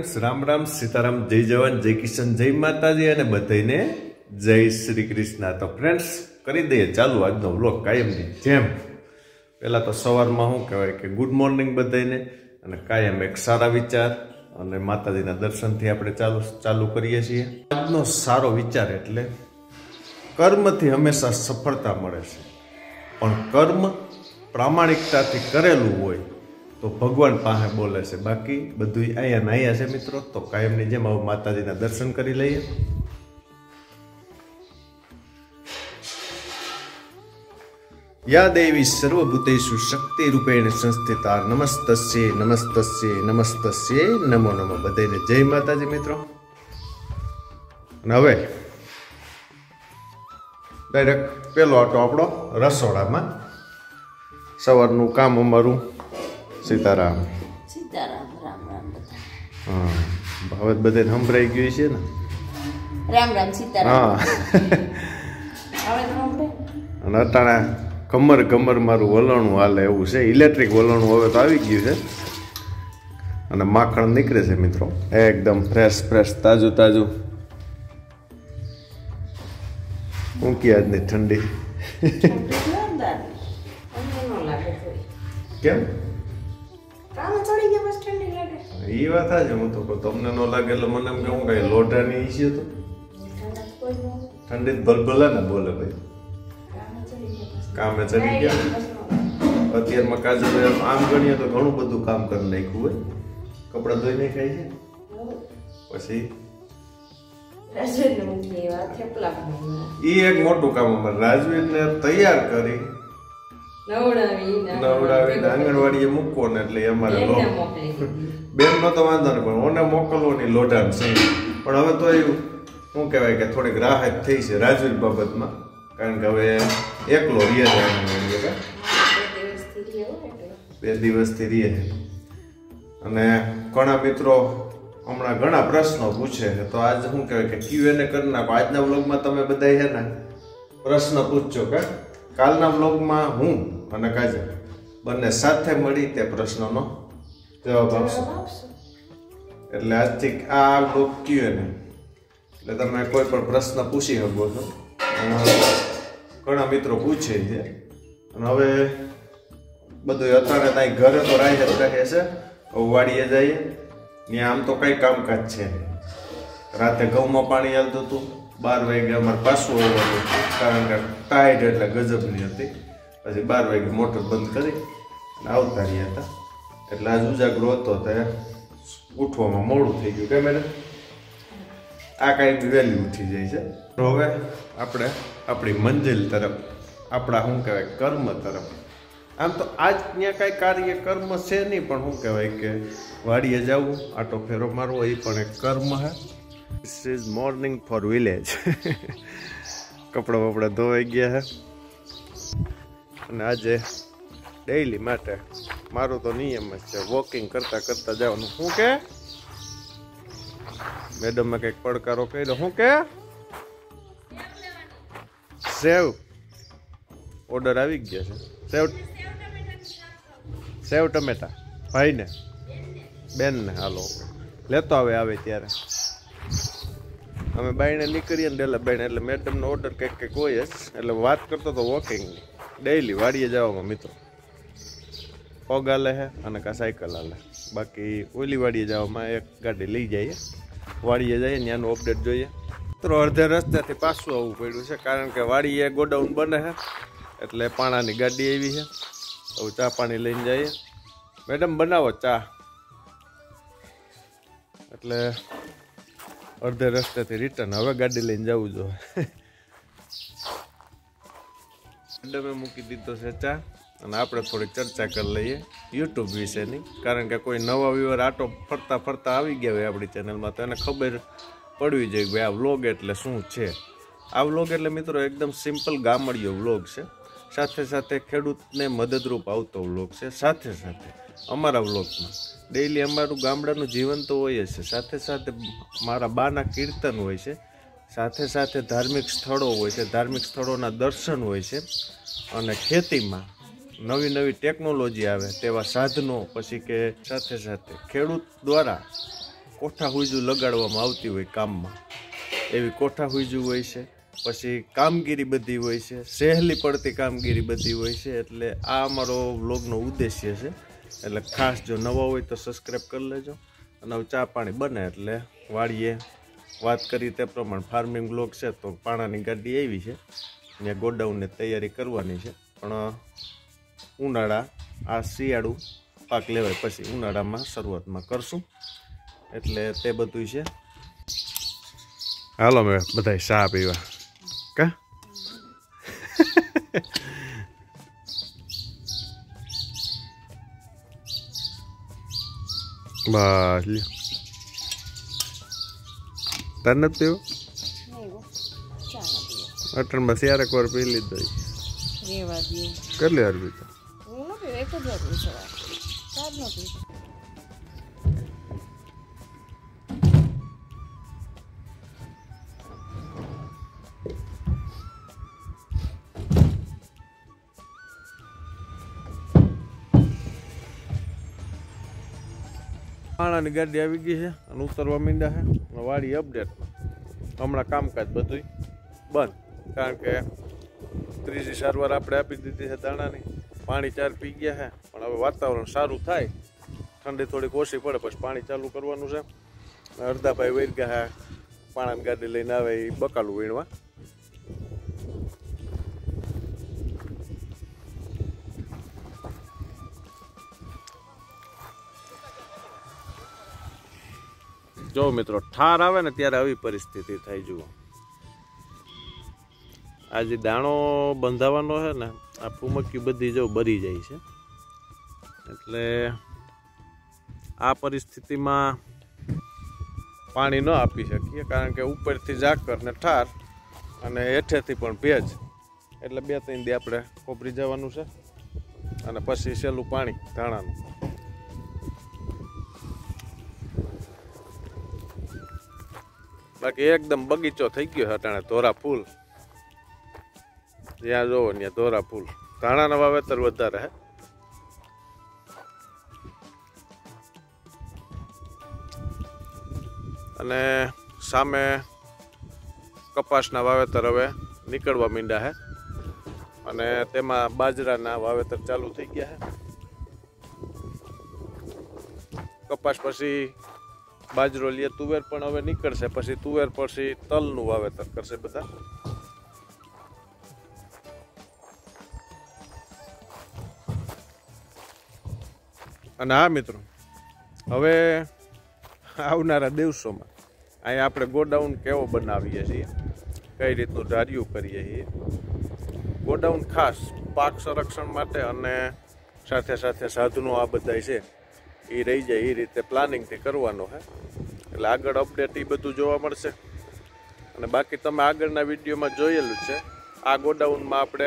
Friends Ram Ram Sitaram जय जवान जय किशन जय माताजी અને બધાને જય શ્રી કૃષ્ણ। તો फ्रेंड्स કરી દઈએ ચાલુ આજનો વ્લોગ કાયમની જેમ। પહેલા તો સવારમાં શું કહેવાય કે ગુડ મોર્નિંગ બધાને અને કાયમ એક સારા વિચાર અને માતાજીના દર્શનથી આપણે ચાલુ કરીએ છીએ। આજનો સારો વિચાર એટલે કર્મથી હંમેશા સફળતા મળે છે, પણ કર્મ પ્રામાણિકતાથી કરેલું હોય तो भगवान पाहे बोले से, बाकी बधु आया नाया है मित्रों। तो कायमनी जेम आव माताजीना दर्शन करी लईए। या देवी सर्वभूतेषु शक्ति रूपेण संस्थिता नमस्तस्ये नमस्तस्ये नमस्तस्ये नमो नमो। बधाने जय माताजी मित्रों। हवे डायरेक्ट पेलो आटो आपणो रसोडामां सवारनुं काम अमारुं। सीताराम सीताराम राम राम बता। हाँ भावत बधे संभळाई गयुं छे ने राम राम सीताराम। हाँ आवे तो संभळे अने अटाणे कमर कमर मारुं वलणुं हाले एवुं छे। इलेक्ट्रिक वलणुं हवे तो आवी गयुं छे अने माखण निकळे छे मित्रों एकदम फ्रेश फ्रेश ताजू ताजू। ऊँकी आजनी ठंडी केम ई बात है हूँ तो तमने न लगे એટલે મને એમ કે હું કઈ લોટાની છે તો ઠંડી ભલભલા ને બોલે ભાઈ કામે ચડી ગયા। અત્યારમાં કાજલ આમ ગણીએ તો ઘણું બધું કામ કરી નાખ્યું હોય। કપડા ધોઈ નાખાય છે પછી એક મોટું કામ અમારે રાજવીરને તૈયાર કરી નવડાવી આંગણવાડીએ મૂકવો ને એટલે અમારે બેન નો તો વાંધો નહીં, પણ ઓને મોકલવાની લોઢાણ છે। પણ હવે તો એવું શું કહેવાય કે થોડીક રાહત થઈ છે રાજવીર બાબતમાં, કારણ કે હવે એકલો રીએ છે આંગણવાડીએ, 2 દિવસથી રીએ છે। અને ઘણા મિત્રો હમણાં ઘણા પ્રશ્નો પૂછે છે, તો આજ શું કહેવાય કે Q&A કરી નાખો। આજના વ્લોગમાં તમે બધા છે ને પ્રશ્ન પૂછજો કે કાલના વ્લોગમાં હું અને કાજલ બંને સાથે મળી તે પ્રશ્નનો જવાબ આપશું। એટલે આજથી આ વ્લોગ Q&A એટલે તમે કોઈ પણ પ્રશ્ન પૂછી શકો છો। ઘણા મિત્રો પૂછે છે અને હવે બધું અત્યારે ત્યાં ઘરે તો રહે છે, વાડીએ જઈએ ત્યાં આમ તો કઈ કામકાજ છે। રાતે ઘઉંમાં પાણી આવતું હતું, 12 વાગે અમારે પાછું આવવાનું કારણ કે ટાઈટ એટલે ગજબની હતી। પછી 12 વાગે મોટર બંધ કરી આવતા રહ્યા હતા, એટલે આજ ઉજાગરો હતો ત્યારે ઉઠવામાં મોડું થઈ ગયું। કે મેડમ આ કાંઈ વહેલી ઉઠી જાય છે। તો હવે આપણે આપણી મંજિલ તરફ, આપણા શું કહેવાય કર્મ તરફ। આમ તો આજ ત્યાં કાંઈ કાર્ય કર્મ છે નહીં, પણ શું કહેવાય કે વાડીએ જવું, આટો ફેરો મારવો એ પણ એક કર્મ છે। This is morning for village. કપડા બપડા ધોવાઈ ગયા છે અને આજે ડેઈલી માટે મારો તો નિયમ જ છે વોકિંગ કરતા કરતા જવાનું। શું કે મેડમે કંઈક પડકારો કર્યો? શું કે સેવ ઓર્ડર આવી ગયા છે, સેવ ટમેટા ભાઈને બેનને હાલો લેતો આવે ત્યારે અમે બાઈને નીકળીએ ને ડેલા બાઈને, એટલે મેડમનો ઓર્ડર કંઈક હોય જ। એટલે વાત કરતો તો વોકિંગ ડેઈલી વાડીએ જવામાં મિત્રો પગ હાલે છે અને કાં સાયકલ હાલે, બાકી ઓલી વાડીએ જવામાં એક ગાડી લઈ જઈએ, વાડીએ જઈએ ત્યાંનું અપડેટ જોઈએ। તો અડધે રસ્તેથી પાછું આવવું પડ્યું છે, કારણ કે વાડીએ ગોડાઉન બને છે એટલે પાણાની ગાડી આવી છે। હવે ચા પાણી લઈને જઈએ। મેડમ બનાવો ચા, એટલે અડધે રસ્તેથી રિટર્ન હવે ગાડી લઈને જવું જોઈએ। મેડમે મૂકી દીધો છે ચા અને આપણે થોડીક ચર્ચા કરી લઈએ યુટ્યુબ વિશેની, કારણ કે કોઈ નવા વ્યુઅર આટો ફરતા ફરતા આવી ગયા હોય આપણી ચેનલમાં તો એને ખબર પડવી જોઈએ કે આ વ્લોગ એટલે શું છે। આ વ્લોગ એટલે મિત્રો એકદમ સિમ્પલ ગામડિયો વ્લોગ છે, સાથે સાથે ખેડૂતને મદદરૂપ આવતો વ્લોગ છે। સાથે સાથે અમારા વ્લોગમાં ડેઈલી અમારું ગામડાનું જીવન તો હોય છે, સાથે સાથે મારા બાના કીર્તન હોય છે, સાથે સાથે ધાર્મિક સ્થળો હોય છે, ધાર્મિક સ્થળોના દર્શન હોય છે, અને ખેતીમાં નવી નવી ટેકનોલોજી આવે તેવા સાધનો, પછી કે સાથે સાથે ખેડૂત દ્વારા કોઠા હુઈજુ લગાડવામાં આવતી હોય કામમાં, એવી કોઠા હુઈજુ હોય છે. પછી કામગીરી બધી હોય છે, સહેલી પડતી કામગીરી બધી હોય છે. એટલે આ અમારો વ્લોગનો ઉદ્દેશ્ય છે. એટલે ખાસ જો નવા હોય તો સબસ્ક્રાઈબ કરી લેજો. અને હવે ચા પાણી બને એટલે વાડીએ વાત કરી તે પ્રમાણે ફાર્મિંગ વ્લોગ છે. તો પાણાની ગાડી આવી છે, ત્યાં ગોડાઉનની તૈયારી કરવાની છે. પણ ઉનાળા આ શિયાળુ પાક લેવાય પછી ઉનાળામાં શરૂઆતમાં કરશું. એટલે તે બધું છે. હાલો મેં બધા ચા પીવા કા બસ લ્યો. તાર નથી પીવો? અટણમાં ત્યારે વાર પી લીધો. કેટલી વાર પીતો? પાણાની ગાડી આવી ગઈ છે અને ઉતરવા માંડ્યા છે. વાડી અપડેટ હમણાં કામકાજ બધું બંધ, કારણ કે ત્રીજી સારવાર આપણે આપી દીધી છે દાણાની. પાણી 4 પી ગયા છે, પણ હવે વાતાવરણ સારું થાય, ઠંડી થોડીક ઓછી પડે પછી પાણી ચાલુ કરવાનું છે. અડધા ભાઈ વહી ગયા છે, પાણાની ગાડી લઈને આવે એ બકાલું વીણવા. જો મિત્રો, ઠાર આવે ને ત્યારે આવી પરિસ્થિતિ થાય. જુઓ, આ જે દાણો બંધાવાનો છે ને, આ ફૂમકી બધી જો બરી જાય છે. એટલે આ પરિસ્થિતિમાં પાણી ન આપી શકીએ, કારણ કે ઉપરથી ઝાકર ને ઠાર અને હેઠેથી પણ ભેજ. એટલે 2-3 દી આપણે કોપરી જવાનું છે અને પછી સહેલું પાણી ધાણાનું. બાકી એકદમ બગીચો થઈ ગયો છે અટાણે. ધોરા ફૂલ જ્યાં જોવો ત્યાં ધોરા ફૂલ. ધાણાના વાવેતર વધારે હે. અને સામે કપાસના વાવેતર હવે નીકળવા માંડ્યા છે અને તેમાં બાજરાના વાવેતર ચાલુ થઈ ગયા છે. કપાસ પછી બાજરો લે, તુવેર પણ હવે નીકળશે. પછી તુવેર પછી તલનું વાવેતર કરશે બધા. અને હા મિત્રો, હવે આવનારા દિવસોમાં અહીંયા આપણે ગોડાઉન કેવો બનાવીએ છીએ, કઈ રીતનું ધાર્યું કરીએ છીએ. ગોડાઉન ખાસ પાક સંરક્ષણ માટે અને સાથે સાથે સાધનો આ બધા છે એ રહી જાય એ રીતે પ્લાનિંગથી કરવાનો છે. એટલે આગળ અપડેટ એ બધું જોવા મળશે. અને બાકી તમે આગળના વિડીયોમાં જોયેલું છે. આ ગોડાઉનમાં આપણે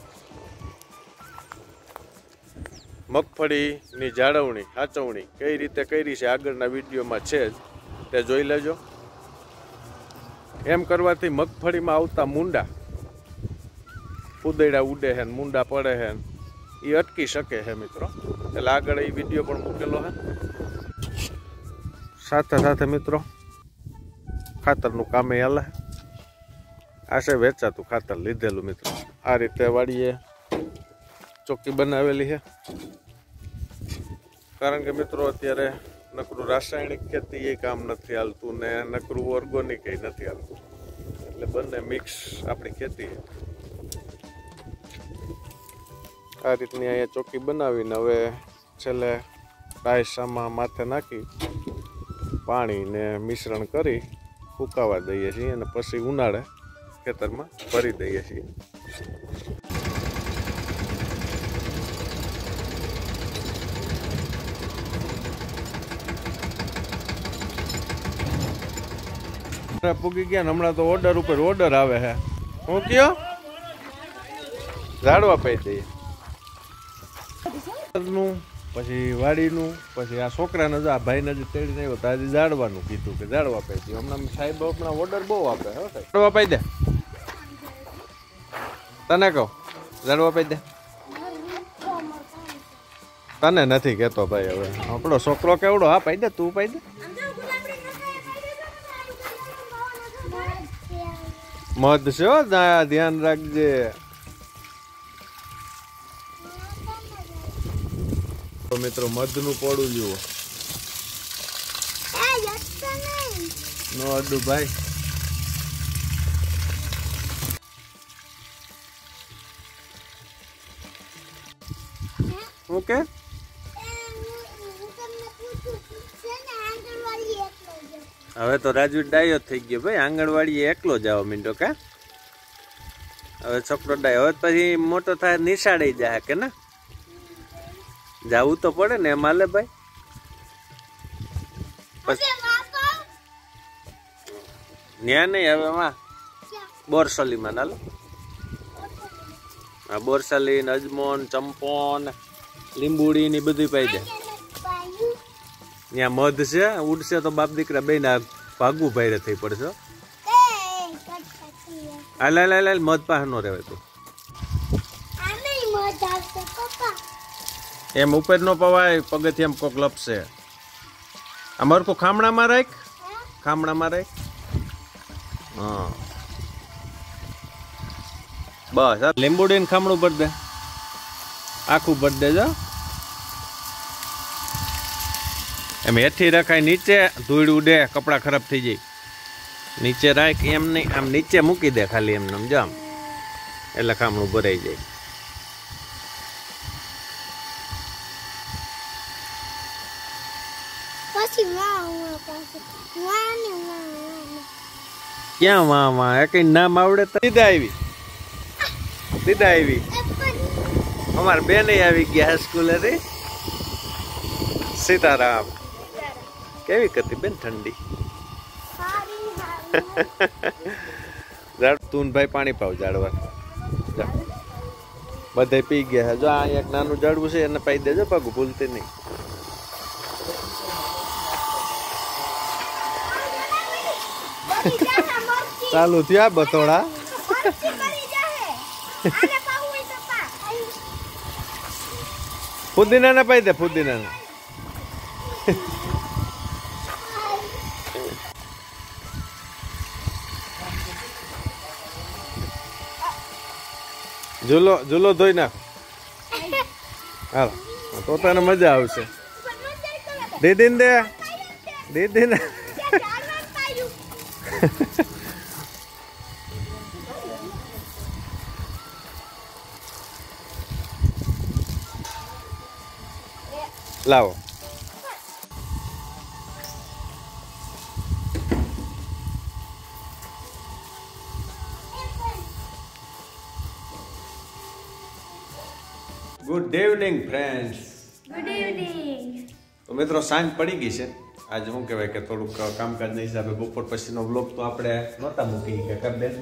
મગફળીની જાળવણી સાચવણી કઈ રીતે કરી છે આગળના વિડીયોમાં છે જ, તે જોઈ લેજો. એમ કરવાથી મગફળીમાં આવતા મુંડા, ઉદેડા ઉડે છે, મુંડા પડે છે, એ અટકી શકે છે મિત્રો. એટલે આગળ એ વિડીયો પણ મૂકેલો છે. સાથે સાથે મિત્રો ખાતરનું કામે હાલે. આ છે વેચાતું ખાતર લીધેલું મિત્રો. આ રીતે વાડીએ ચોકી બનાવેલી છે, કારણ કે મિત્રો અત્યારે નકરું રાસાયણિક ખેતી એ કામ નથી હાલતું ને નકરું ઓર્ગોનિક એ નથી હાલતું. એટલે બંને મિક્સ આપણી ખેતી છે. આ રીતની અહીંયા ચોકી બનાવીને હવે છેલ્લે ડાયસામાં માથે નાખી પાણી ને મિશ્રણ કરી ફૂંકાવા દઈએ છીએ અને પછી ઉનાળે ખેતરમાં ભરી દઈએ છીએ. પૂગી ગયા ને હમણાં તો ઓર્ડર ઉપર ઓર્ડર આવે છે. હું કયો ઝાડવા પાઈ દઈએ નું, પછી વાડીનું, પછી આ છોકરાને જો આ ભાઈને જે તેડીને આવ્યો તો આજે ઝાડવાનું કીધું કે ઝાડવા પાઈ દે. હમણાં સાહેબ હમણાં ઓર્ડર બહુ આપે. હો સાહેબ ઝાડવા પાઈ દે. તને કહો ઝાડવા પાઈ દે. તને નથી કહેતો ભાઈ. હવે આપણો છોકરો કેવડો, હા પાઈ દે, તું પાઈ દે. મધ છે હો, ધ્યાન રાખજે. તો મિત્રો મધનું પોડું જુઓ. નો અડું ભાઈ. ઓકે હવે તો રાજવીર ડાયો થઈ ગયો ભાઈ. આંગણવાડી એકલો જાવ મીંડો કા. હવે છોકરો ડાયો. હવે પછી મોટો થાય નિશાળે જાય કે ના જાવું તો પડે ને એમ હાલે ભાઈ. ન્યા નહીં હવે માં બોરસલીમાં હાલો. હા બોરસલી અજમોન ચંપોન લીંબુડી ની બધી પાઈ દે. ત્યાં મધ છે ઉડશે તો બાપ દીકરા બે ના ભાગવું ભાઈ થઈ પડશે. હાલ હાલ હાલ મધ પાસે નો રહેવાય તું. એમ ઉપર નો પવાય પગથી એમ કોક લપશે. અમારું કો ખામણામાં રાખ. ખામણામાં રાખ. હા બસ લીંબુડી ને ખામણું ભરી દે. આખું ભરી દેજો. એમ હેઠી રખાય નીચે ધૂળ ઉડે કપડા ખરાબ થઈ જાય. નીચે રાખ એમ નહીં આમ નીચે મૂકી દે ખાલી એમને સમજો આમ એટલે ખામણું ભરાઈ જાય. ક્યાં વાહ વાહ એ કઈ નામ આવડે તો દીદા આવી અમારે બેન આવી ગયા સ્કૂલે રે. સીતારામ કેવી કરતી બેન ઠંડી. તું ભાઈ પાણી પાવ ઝાડવા. બધા પી ગયા. જો આ એક નાનું ઝાડવું છે એને પાઈ દેજો પગ ભૂલતી નહીં. ચાલુ થયા બતોડા. ફુદીના ને પાઈ દે ફુદીના ને. ઝૂલો ધોઈ નાખ. હાલ તો તને મજા આવશે. દીદીને દે દીદીને. લાવો. Good evening friends. Good evening. તો મિત્રો સાંજ પડી ગઈ છે. આજે શું કહેવાય કે થોડુંક કામકાજના હિસાબે બપોર પછીનો વ્લોગ તો આપણે નહોતા મૂકી કે કર દે.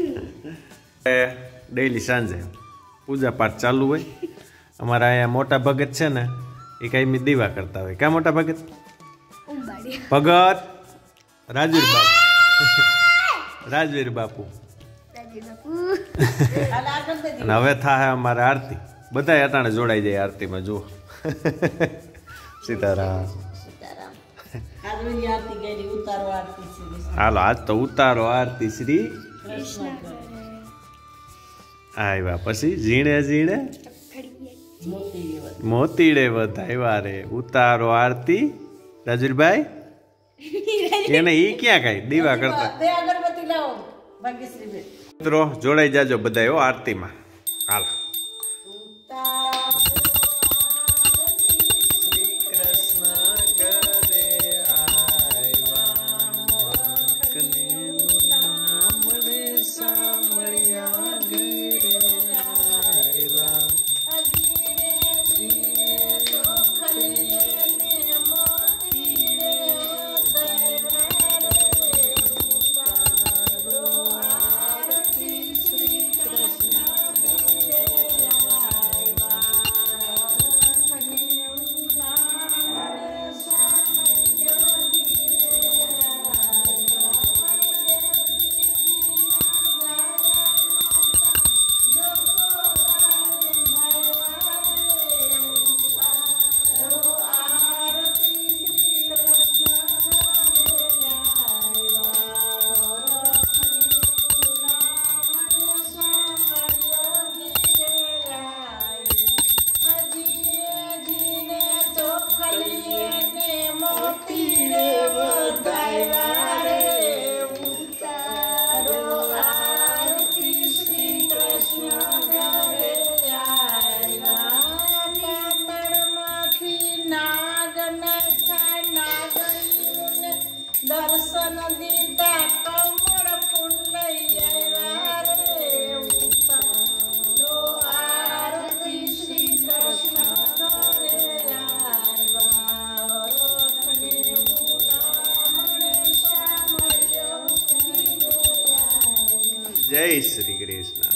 ડેઈલી સાંજે પૂજા પાઠ ચાલુ હોય. અમારા અહીંયા મોટા ભગત છે ને એ કાંઈ દીવા કરતા હોય. ક્યાં મોટા ભગત? ભગત રાજવીર બાપુ. રાજવીર બાપુ. અને હવે થાય અમારે આરતી. બધા અટાણે જોડાઈ જાય આરતીમાં. જુઓ સીતારામ. હાલો આજ તો ઉતારો આરતી શ્રી આવ્યા પછી ઝીણે ઝીણે મોતીડે વધાવ્યા રે. ઉતારો આરતી રાજવીરભાઈ એને ઈ ક્યાં કઈ દીવા કરતા. મિત્રો જોડાઈ જાજો બધા આરતીમાં. હાલો દર્શન દીધા કમળ ફૂલ લઈ આવ્યા રે ઉતારો આરતી શ્રી કૃષ્ણ કરે આવ્યા રખને ઉડામણે શામળિયો જય શ્રી કૃષ્ણ.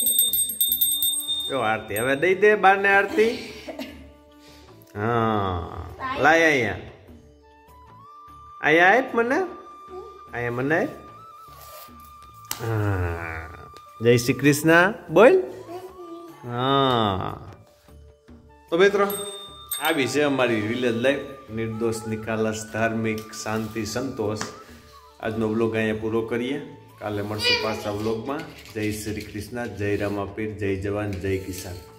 જો આરતી હવે દઈ દે બારને આરતી. હા લાય અહીંયા અહીંયા આપ મને અહીંયા મને આપ. હા જય શ્રી કૃષ્ણ બોલ. હા તો મિત્રો આવી છે અમારી વિલેજ લાઈફ, નિર્દોષ નિખાલસ ધાર્મિક શાંતિ સંતોષ. આજનો વ્લોગ અહીંયા પૂરો કરીએ. કાલે મળશું પાછા વ્લોગમાં. જય શ્રી કૃષ્ણ, જય રામાપીર, જય જવાન, જય કિસાન.